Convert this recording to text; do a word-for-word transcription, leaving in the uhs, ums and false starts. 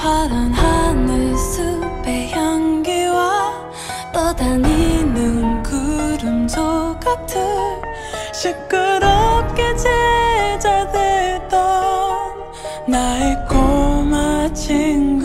파란 하늘 숲의 향기와 떠다니는 구름 조각들 시끄럽게 제자되던 나의 꼬마 친구